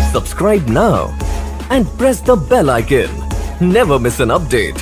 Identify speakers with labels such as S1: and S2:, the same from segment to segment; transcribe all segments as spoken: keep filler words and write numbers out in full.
S1: Subscribe now and press the bell icon. Never miss an update.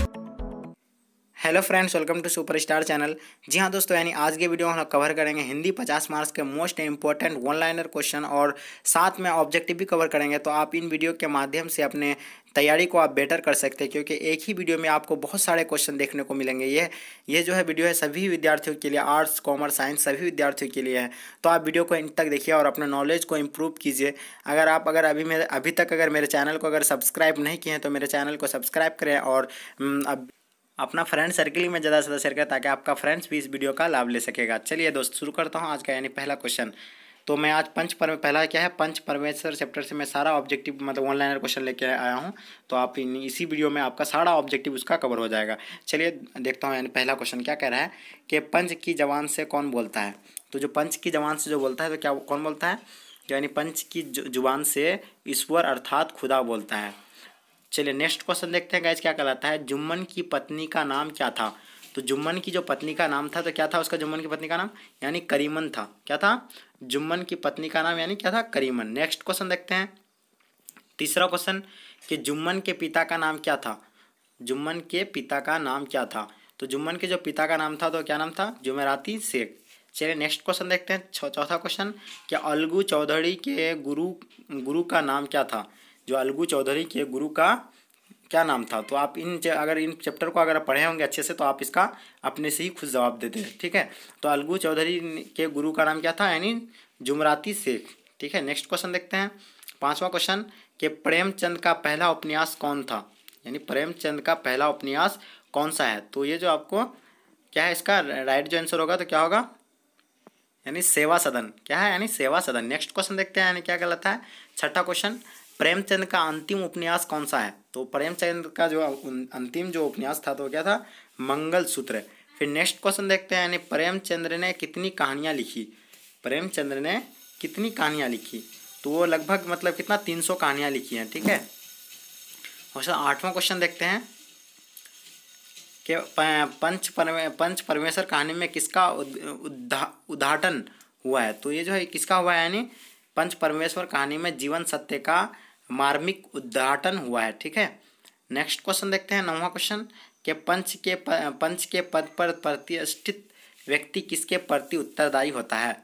S2: Hello friends, welcome to super star channel. जी हाँ दोस्तों, यानी आज के वीडियो में हम कवर करेंगे हिंदी पचास मार्क्स के most important one liner question और साथ में ऑब्जेक्टिव भी कवर करेंगे। तो आप इन वीडियो के माध्यम से अपने तैयारी को आप बेटर कर सकते हैं, क्योंकि एक ही वीडियो में आपको बहुत सारे क्वेश्चन देखने को मिलेंगे। ये ये जो है वीडियो है सभी विद्यार्थियों के लिए, आर्ट्स कॉमर्स साइंस सभी विद्यार्थियों के लिए है। तो आप वीडियो को इन तक देखिए और अपने नॉलेज को इम्प्रूव कीजिए। अगर आप अगर अभी मेरे अभी तक अगर मेरे चैनल को अगर सब्सक्राइब नहीं किए हैं तो मेरे चैनल को सब्सक्राइब करें और अब अपना फ्रेंड सर्कल में ज़्यादा से ज़्यादा शेयर करें ताकि आपका फ्रेंड्स भी इस वीडियो का लाभ ले सकेगा। चलिए दोस्त, शुरू करता हूँ आज का यानी पहला क्वेश्चन। तो मैं आज पंच पर पहला क्या है पंच परमेश्वर चैप्टर से मैं सारा ऑब्जेक्टिव मतलब वन लाइनर क्वेश्चन लेके आया हूँ। तो आप इन इसी वीडियो में आपका सारा ऑब्जेक्टिव उसका कवर हो जाएगा। चलिए देखता हूँ यानी पहला क्वेश्चन क्या कह रहा है कि पंच की जबान से कौन बोलता है। तो जो पंच की जबान से जो बोलता है तो क्या कौन बोलता है, यानी पंच की जुबान से ईश्वर अर्थात खुदा बोलता है। चलिए नेक्स्ट क्वेश्चन देखते हैं गाइस क्या कहलाता है। जुम्मन की पत्नी का नाम क्या था। तो जुम्मन की जो पत्नी का नाम था तो क्या था उसका, जुम्मन की पत्नी का नाम यानी करीमन था। क्या था, जुम्मन की पत्नी का नाम यानी क्या था, करीमन। नेक्स्ट क्वेश्चन देखते हैं तीसरा क्वेश्चन कि जुम्मन के पिता का नाम क्या था। जुम्मन के पिता का नाम क्या था। तो जुम्मन के जो पिता का नाम था तो क्या नाम था, जुमेराती शेख। चलिए नेक्स्ट क्वेश्चन देखते हैं चौथा क्वेश्चन कि अलगू चौधरी के गुरु गुरु का नाम क्या था। जो अलगू चौधरी के गुरु का क्या नाम था। तो आप इन अगर इन चैप्टर को अगर पढ़े होंगे अच्छे से तो आप इसका अपने से ही खुद जवाब देते हैं। ठीक है, तो अलगू चौधरी के गुरु का नाम क्या था, यानी जुमराती शेख। ठीक है, नेक्स्ट क्वेश्चन देखते हैं पांचवा क्वेश्चन कि प्रेमचंद का पहला उपन्यास कौन था। यानी प्रेमचंद का पहला उपन्यास कौन सा है। तो ये जो आपको क्या है, इसका राइट जो आंसर होगा तो क्या होगा, यानी सेवा सदन। क्या है, यानी सेवा सदन। नेक्स्ट क्वेश्चन देखते हैं यानी क्या कहलाता है छठा क्वेश्चन, प्रेमचंद का अंतिम उपन्यास कौन सा है। तो प्रेमचंद का जो अंतिम जो उपन्यास था तो क्या था, मंगलसूत्र। फिर नेक्स्ट क्वेश्चन देखते हैं यानी प्रेमचंद ने कितनी कहानियाँ लिखी। प्रेमचंद ने कितनी कहानियाँ लिखी। तो वो लगभग मतलब कितना तीन सौ कहानियाँ लिखी हैं। ठीक है, और आठवां क्वेश्चन देखते हैं कि पंच परमे पंच परमेश्वर कहानी में किसका उद्घाटन हुआ है। तो ये जो है किसका हुआ है, यानी पंच परमेश्वर कहानी में जीवन सत्य का मार्मिक उद्घाटन हुआ है। ठीक है, नेक्स्ट क्वेश्चन देखते हैं नौवां क्वेश्चन कि पंच के पंच के पद पर प्रतिष्ठित व्यक्ति किसके प्रति उत्तरदायी होता है।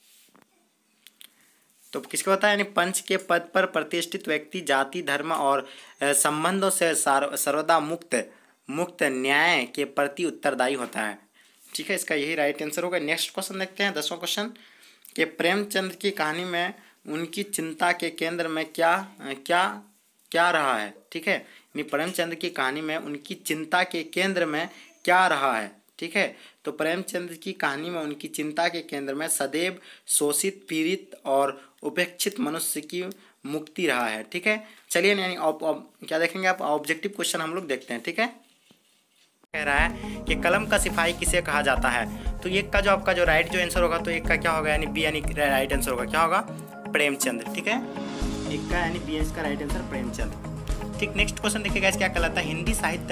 S2: तो किसके होता है, यानी पंच के पद पर प्रतिष्ठित व्यक्ति जाति धर्म और संबंधों से सर्वदा मुक्त मुक्त न्याय के प्रति उत्तरदायी होता है। ठीक है, इसका यही राइट आंसर होगा। नेक्स्ट क्वेश्चन देखते हैं दसवां क्वेश्चन कि प्रेमचंद की कहानी में उनकी चिंता के केंद्र में क्या क्या क्या रहा है। ठीक है, यानी प्रेमचंद की कहानी में उनकी चिंता के केंद्र में क्या रहा है। ठीक है, तो प्रेमचंद की कहानी में उनकी चिंता के केंद्र में सदैव शोषित पीड़ित और उपेक्षित मनुष्य की मुक्ति रहा है। ठीक है, चलिए यानी क्या देखेंगे आप, ऑब्जेक्टिव क्वेश्चन हम लोग देखते हैं। ठीक है, कह रहा है कि कलम का सिपाही किसे कहा जाता है। तो एक का जो आपका जो राइट जो आंसर होगा तो एक का क्या होगा, यानी बी, यानी राइट आंसर होगा क्या होगा, प्रेमचंद। ठीक है, एक का यानी बी इसका राइट आंसर प्रेमचंद। ठीक, नेक्स्ट क्वेश्चन देखिएगा क्या कहलाता है हिंदी साहित्य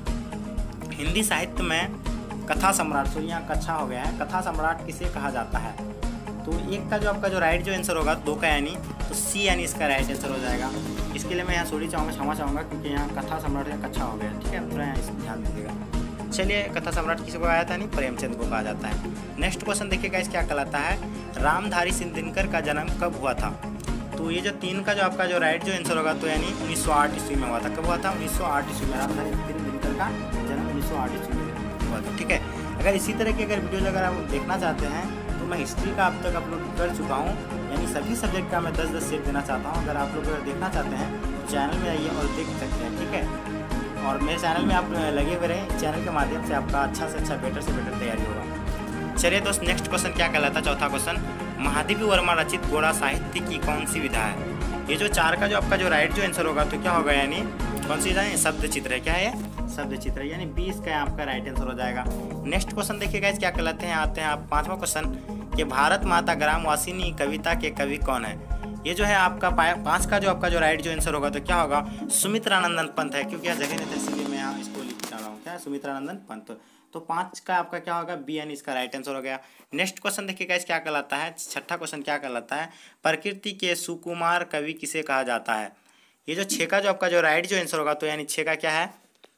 S2: में हिंदी साहित्य में कथा सम्राट। सो यहाँ कच्छा हो गया है, कथा सम्राट किसे कहा जाता है। तो एक का जो आपका जो राइट जो आंसर होगा दो का यानी तो सी यानी इसका राइट आंसर हो जाएगा। इसके लिए मैं यहाँ सॉरी चाहूँगा क्षमा चाहूँगा क्योंकि यहाँ कथा सम्राट का कच्छा हो गया। ठीक है, थोड़ा यहाँ इस ध्यान दीजिएगा। चलिए, कथा सम्राट किसी को आया था, नहीं प्रेमचंद को कहा जाता है। नेक्स्ट क्वेश्चन देखिएगा इस क्या कहलाता है रामधारी सिंह दिनकर का जन्म कब हुआ था। तो ये जो तीन का जो आपका जो राइट जो आंसर होगा तो यानी उन्नीस सौ आठ ईस्वी में हुआ था। कब हुआ था, उन्नीस सौ आठ ईस्वी में। रामधारी सिंह दिनकर का जन्म उन्नीस सौ आठ ईस्वी में हुआ था। ठीक है, अगर इसी तरह की अगर वीडियो अगर आप देखना चाहते हैं तो मैं हिस्ट्री का अब तक अपलोड कर चुका हूँ, यानी सभी सब्जेक्ट का मैं दस दस सेट देना चाहता हूँ। अगर आप लोग अगर देखना चाहते हैं तो चैनल में आइए और देख सकते हैं। ठीक है, और मेरे चैनल में आप लगे हुए रहें, चैनल के माध्यम से आपका अच्छा से अच्छा बेटर से बेटर तैयारी होगा। चलिए दोस्त, नेक्स्ट क्वेश्चन क्या कहलाता है चौथा क्वेश्चन, महादेवी वर्मा रचित गोरा साहित्य की कौन सी विधा है। ये जो चार का जो आपका जो राइट जो आंसर होगा तो क्या होगा, यानी कौन सी विधा है, शब्द चित्र है। क्या है, शब्द चित्र, यानी बीस का आपका राइट आंसर हो जाएगा। नेक्स्ट क्वेश्चन देखिएगा इस क्या कहलाते हैं, आते हैं आप पांचवा क्वेश्चन कि भारत माता ग्रामवासिनी कविता के कवि कौन है। ये जो है आपका पाँच का जो आपका जो राइट जो आंसर होगा तो क्या होगा, सुमित्रानंदन पंत है। क्योंकि यहाँ जगह नहीं था इसलिए मैं यहाँ इसको लिख रहा हूँ। क्या है, सुमित्रानंदन पंत। तो पाँच का आपका क्या होगा, बी यानी इसका राइट आंसर हो गया। नेक्स्ट क्वेश्चन देखिएगा इस क्या कहलाता है, छठा क्वेश्चन क्या कहलाता है, प्रकृति के सुकुमार कवि किसे कहा जाता है। ये जो छः का जो आपका जो राइट जो आंसर होगा तो यानी छः का क्या है,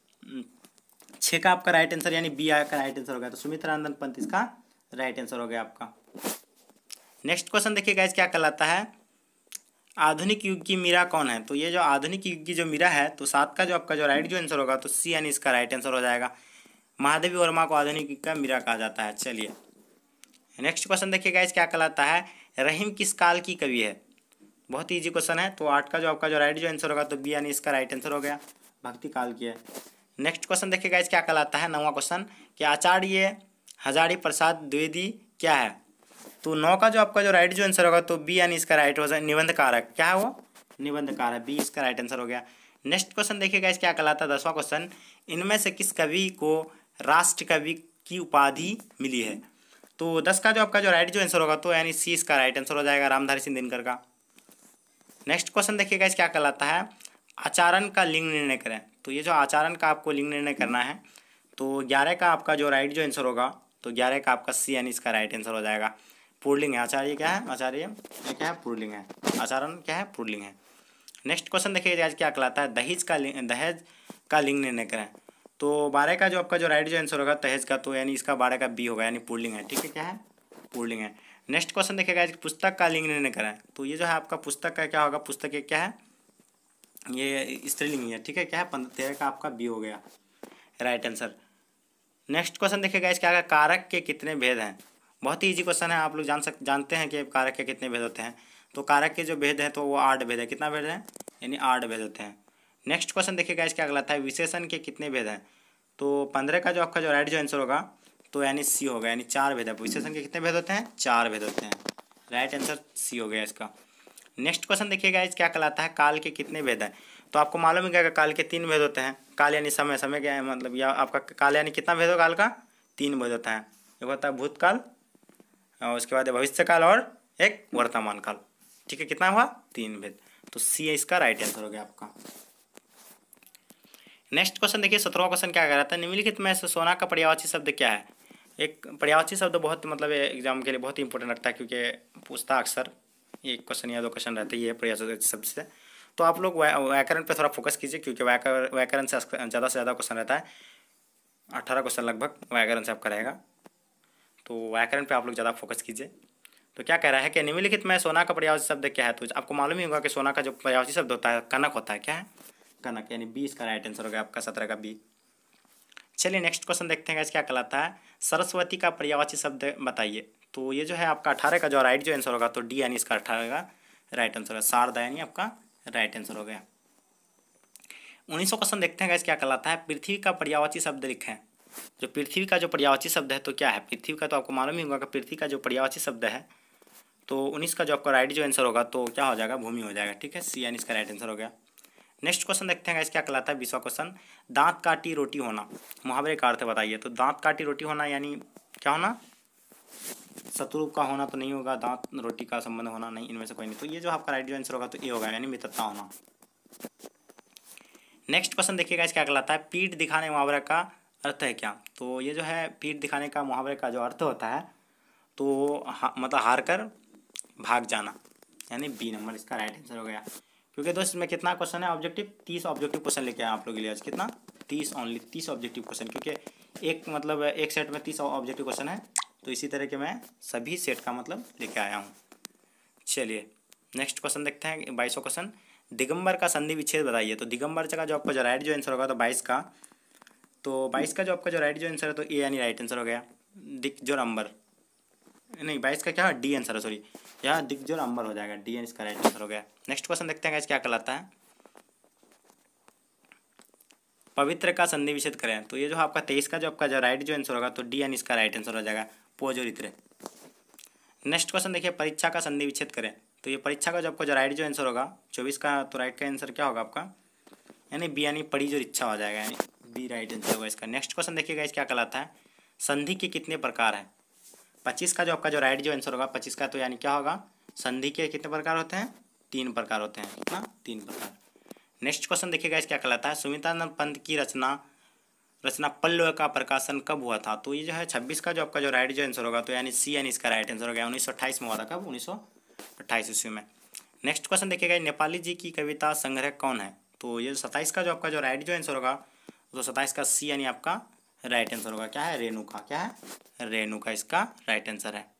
S2: छः का आपका राइट आंसर यानी बी का राइट आंसर हो गया। तो सुमित्रानंदन पंत इसका राइट आंसर हो गया आपका। नेक्स्ट क्वेश्चन देखिएगा इस क्या कहलाता है, आधुनिक युग की मीरा कौन है। तो ये जो आधुनिक युग की जो मीरा है तो सात का जो आपका जो राइट जो आंसर होगा तो सी यानी इसका राइट आंसर हो जाएगा। महादेवी वर्मा को आधुनिक युग का मीरा कहा जाता है। चलिए नेक्स्ट क्वेश्चन देखिएगा इस क्या कहलाता है, रहीम किस काल की कवि है। बहुत ही ईजी क्वेश्चन है। तो आठ का जो आपका जो राइट जो आंसर होगा तो बी यानी इसका राइट आंसर हो गया, भक्ति काल की है। नेक्स्ट क्वेश्चन देखिएगा इस क्या कहलाता है, नौवां क्वेश्चन कि आचार्य हजारी प्रसाद द्विवेदी क्या है। तो नौ का जो आपका जो राइट जो आंसर होगा तो बी यानी इसका राइट हो जाए, निबंधकार है। क्या है वो, निबंधकार है, बी इसका राइट आंसर हो गया। नेक्स्ट क्वेश्चन देखिएगा इस क्या कहलाता है, दसवां क्वेश्चन, इनमें से किस कवि को राष्ट्र कवि की उपाधि मिली है। तो दस का जो आपका जो राइट जो आंसर होगा तो यानी सी इसका राइट आंसर हो जाएगा, रामधारी सिंह दिनकर का। नेक्स्ट क्वेश्चन देखिएगा इस क्या कहलाता है, आचरण का लिंग निर्णय करें। तो ये जो आचरण का आपको लिंग निर्णय करना है तो ग्यारह का आपका जो राइट जो आंसर होगा तो ग्यारह का आपका सी यानी इसका राइट आंसर हो जाएगा। पुल्लिंग है, आचार्य क्या है, आचार्य ये क्या है, पुल्लिंग है, आचरण क्या है, पुल्लिंग है। नेक्स्ट क्वेश्चन देखिए आज क्या कहलाता है, दहेज का लिंग, दहेज का लिंग निर्णय करें। तो बारह का जो आपका जो राइट जो आंसर होगा दहेज का तो यानी इसका बारह का बी होगा यानी पुल्लिंग है। ठीक है, क्या है, पुल्लिंग है। नेक्स्ट क्वेश्चन देखिएगा पुस्तक का लिंग निर्णय करें। तो ये जो है आपका पुस्तक का क्या होगा, पुस्तक ये क्या है, ये स्त्रीलिंग है। ठीक है, क्या है, तेरह का आपका बी हो गया राइट आंसर। नेक्स्ट क्वेश्चन देखिएगा इस क्या, कारक के कितने भेद हैं। बहुत ही इजी क्वेश्चन है, आप लोग जान सक जानते हैं कि कारक के कितने भेद होते हैं। तो कारक के जो भेद हैं तो वो आठ भेद है। कितना भेद है, यानी आठ भेद होते हैं। नेक्स्ट क्वेश्चन देखिएगा इस क्या कहलाता है, विशेषण के कितने भेद हैं। तो पंद्रह का जो आपका जो राइट जो आंसर होगा तो यानी सी होगा, यानी चार भेद है। विशेषण के कितने भेद होते हैं, चार भेद होते हैं। राइट आंसर सी हो गया इसका। नेक्स्ट क्वेश्चन देखिएगा इस क्या कहलाता है, काल के कितने भेद हैं। तो आपको मालूम है क्या, काल के तीन भेद होते हैं। काल यानी समय, समय क्या है मतलब, या आपका काल यानी कितना भेद हो, काल का तीन भेद होता है। एक होता है भूतकाल और उसके बाद भविष्य काल और एक वर्तमान काल। ठीक है, कितना हुआ, तीन भेद। तो सी इसका राइट आंसर हो गया आपका। नेक्स्ट क्वेश्चन देखिए सत्रहवां क्वेश्चन क्या कह रहा था, निम्नलिखित में से सोना का पर्यायवाची शब्द क्या है। एक पर्यायवाची शब्द बहुत मतलब एग्जाम के लिए बहुत ही इंपॉर्टेंट लगता है क्योंकि पूछता अक्सर एक क्वेश्चन या दो क्वेश्चन रहते हैं ये पर्यायवाची शब्द से। तो आप लोग व्याकरण पे थोड़ा फोकस कीजिए क्योंकि व्याकरण व्याकरण से ज़्यादा से ज़्यादा क्वेश्चन रहता है। अट्ठारह क्वेश्चन लगभग व्याकरण से आपका रहेगा, तो व्याकरण पे आप लोग ज़्यादा फोकस कीजिए। तो क्या कह रहा है कि निम्नलिखित में सोना का पर्यायवाची शब्द क्या है। तो आपको मालूम ही होगा कि सोना का जो पर्यायवाची शब्द होता है कनक होता है। क्या है, कनक, यानी बी इसका राइट आंसर हो गया आपका, सत्रह का बी। चलिए नेक्स्ट क्वेश्चन देखते हैं क्या कहलाता है, सरस्वती का पर्यायवाची शब्द बताइए। तो ये जो है आपका अठारह का जो राइट जो आंसर होगा तो डी यानी इसका अठारह का राइट आंसर है, शारदा यानी आपका राइट आंसर हो गया। उन्नीसवां क्वेश्चन देखते हैं क्या कहलाता है, पृथ्वी का पर्यायवाची शब्द लिखें। जो पृथ्वी का जो पर्यायवाची शब्द है तो क्या है, पृथ्वी का तो आपको मालूम ही होगा कि पृथ्वी का जो पर्यायवाची शब्द है तो उन्नीस का जो आपका राइट जो आंसर होगा तो क्या हो जाएगा, भूमि हो जाएगा। ठीक है, सी यानी इसका राइट आंसर हो गया। नेक्स्ट क्वेश्चन देखते हैं क्या कहलाता है, बीसवां क्वेश्चन, दांत काटी रोटी होना, मुहावरे का अर्थ बताइए। तो दांत काटी रोटी होना यानी क्या होना, शत्रु का होना तो नहीं होगा, दांत रोटी का संबंध होना नहीं, इनमें से कोई नहीं। तो ये जो आपका राइट जो आंसर होगा तो ये होगा यानी मित्रता होना। नेक्स्ट क्वेश्चन देखिएगा क्या कहलाता है, पीठ दिखाने मुहावरे का अर्थ है क्या। तो ये जो है पीठ दिखाने का मुहावरे का जो अर्थ होता है तो हा, मतलब हार कर भाग जाना, यानी बी नंबर इसका राइट आंसर हो गया। क्योंकि दोस्त इसमें कितना क्वेश्चन है, ऑब्जेक्टिव तीस ऑब्जेक्टिव क्वेश्चन लेके आए आप लोग के लिए आज। कितना, तीस, ओनली तीस ऑब्जेक्टिव क्वेश्चन, क्योंकि एक मतलब एक सेट में तीस ऑब्जेक्टिव क्वेश्चन है तो इसी तरह के मैं सभी सेट का मतलब लेके आया हूँ। चलिए नेक्स्ट क्वेश्चन देखते हैं, बाईसवां क्वेश्चन, दिगंबर का संधि विच्छेद बताइए। तो दिगंबर का जो आपका जो राइट जो आंसर होगा तो बाईस का, तो बाईस का जो आपका जो राइट जो आंसर है तो ए यानी राइट आंसर हो गया। दिग्जोर अंबर, नहीं बाईस का क्या है, डी आंसर है, सॉरी यहाँ दिग्जोर अंबर हो जाएगा, डी इसका राइट आंसर हो गया। नेक्स्ट क्वेश्चन देखते हैं क्या कहलाता है, पवित्र का संधि विच्छेद करें। तो ये जो आपका तेईस का जो आपका जो राइट जो आंसर होगा तो डी यानी इसका राइट आंसर हो जाएगा, पोजोरित्र। नेक्स्ट क्वेश्चन देखिए, परीक्षा का संधि विच्छेद करें। तो ये परीक्षा का जो आपका जो राइट जो आंसर होगा चौबीस का, तो राइट का आंसर क्या होगा आपका, यानी बी यानी पड़ी जो इच्छा हो जाएगा, यानी बी राइट आंसर होगा इसका। नेक्स्ट क्वेश्चन देखिएगा इस क्या कहलाता है, संधि के कितने प्रकार हैं। पच्चीस का जो आपका जो राइट जो आंसर होगा पच्चीस का, तो यानी क्या होगा, संधि के कितने प्रकार होते हैं, तीन प्रकार होते हैं। कितना, तीन प्रकार। नेक्स्ट क्वेश्चन देखिएगा इस क्या कहलाता है, सुमित्रानंद पंत की रचना रचना पल्लव का प्रकाशन कब हुआ था? तो ये जो है छब्बीस का जो आपका जो राइट जो आंसर होगा, तो यानी सी यानी इसका राइट आंसर हो गया। उन्नीस सौ अट्ठाईस में हुआ था। कब? उन्नीस सौ अट्ठाईस ईस्वी में। नेक्स्ट क्वेश्चन देखिएगा, नेपाली जी की कविता संग्रह कौन है? तो ये सत्ताईस का जो आपका जो राइट जो आंसर होगा, तो सत्ताईस का सी यानी आपका राइट आंसर होगा। क्या है? रेणुका। क्या है? रेणुका इसका राइट आंसर है।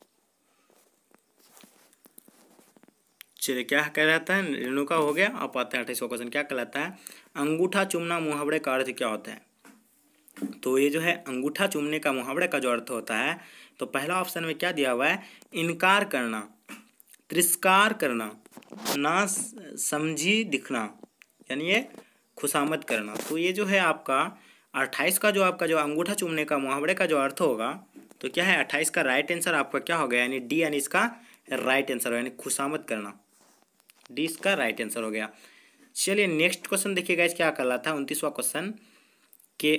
S2: चलिए, क्या कहलाता है? रेणुका हो गया। अब आते हैं अट्ठाईसवां क्वेश्चन, क्या कहलाता है? अंगूठा चूमना मुहावरे का अर्थ क्या होता है? तो ये जो है अंगूठा चूमने का मुहावरे का जो अर्थ होता है, तो पहला ऑप्शन में क्या दिया हुआ है? इनकार करना, तिरस्कार करना, ना समझी दिखना, यानी ये खुशामद करना। तो ये जो है आपका अट्ठाईस का जो आपका जो अंगूठा चूमने का मुहावरे का जो अर्थ होगा, तो क्या है? अट्ठाईस का राइट आंसर आपका क्या हो गया? यानी डी यानी इसका राइट आंसर हो, यानी खुशामद करना। डी इसका राइट आंसर हो गया। चलिए नेक्स्ट क्वेश्चन देखिएगा, क्या कहलाता है? उनतीसवां क्वेश्चन के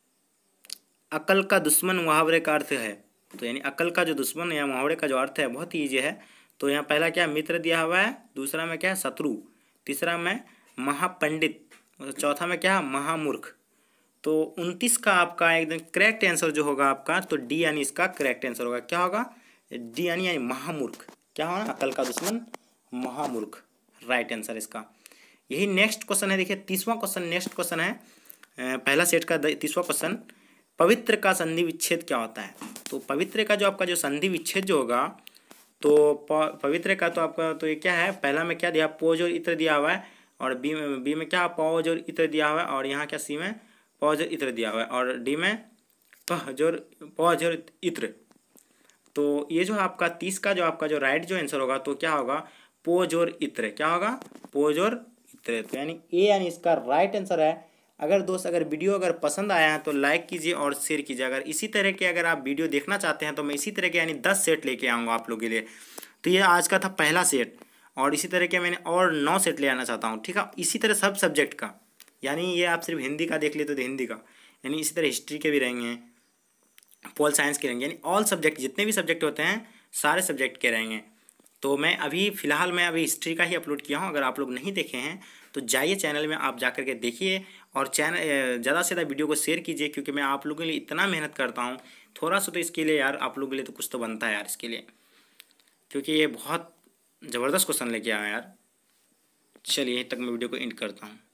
S2: अकल का दुश्मन मुहावरे का अर्थ है। तो यानी अकल का जो दुश्मन या मुहावरे का जो अर्थ है बहुत ही ईजी है। तो यहाँ पहला क्या मित्र दिया हुआ है, दूसरा में क्या है शत्रु, तीसरा में महापंडित, चौथा में क्या है महामूर्ख। तो उनतीस का आपका एकदम करेक्ट आंसर जो होगा आपका, तो डी यानी इसका करेक्ट आंसर होगा। क्या होगा? डी यानी यानी महामूर्ख। क्या होगा? अकल का दुश्मन महामूर्ख, राइट आंसर इसका। यही नेक्स्ट क्वेश्चन है। देखिए तीसवां क्वेश्चन, नेक्स्ट क्वेश्चन है पहला सेट का तीसवां क्वेश्चन, पवित्र का संधि विच्छेद क्या होता है? तो पवित्र का जो आपका जो संधि विच्छेद जो होगा, तो पवित्र का तो आपका तो ये क्या है? पहला में क्या दिया? पोज और इत्र दिया हुआ है, और बी में बी में क्या पौज और इत्र दिया हुआ है, और यहाँ क्या सी में पौज और इत्र दिया हुआ है, और डी में पौज और पौज और इत्र। तो ये जो आपका तीस का जो आपका जो राइट जो आंसर होगा, तो क्या होगा? पोज और इत्र। क्या होगा? पोज और इत्र। तो यानी ए यानी इसका राइट आंसर है। अगर दोस्त अगर वीडियो अगर पसंद आया है तो लाइक कीजिए और शेयर कीजिए। अगर इसी तरह के अगर आप वीडियो देखना चाहते हैं तो मैं इसी तरह के यानी दस सेट लेके आऊँगा आप लोगों के लिए। तो ये आज का था पहला सेट, और इसी तरह के मैंने और नौ सेट ले आना चाहता हूँ। ठीक है, इसी तरह सब सब्जेक्ट का, यानी ये आप सिर्फ हिंदी का देख लेते तो हिंदी का, यानी इसी तरह हिस्ट्री के भी रहेंगे, पॉल साइंस के रहेंगे, यानी ऑल सब्जेक्ट जितने भी सब्जेक्ट होते हैं सारे सब्जेक्ट के रहेंगे। तो मैं अभी फ़िलहाल मैं अभी हिस्ट्री का ही अपलोड किया हूँ। अगर आप लोग नहीं देखे हैं तो जाइए चैनल में, आप जा कर के देखिए, और चैनल ज़्यादा से ज़्यादा वीडियो को शेयर कीजिए, क्योंकि मैं आप लोगों के लिए इतना मेहनत करता हूँ, थोड़ा सा तो इसके लिए यार आप लोगों के लिए तो कुछ तो बनता है यार इसके लिए, क्योंकि ये बहुत ज़बरदस्त क्वेश्चन लेके आया यार। चलिए यहीं तक मैं वीडियो को एंड करता हूँ।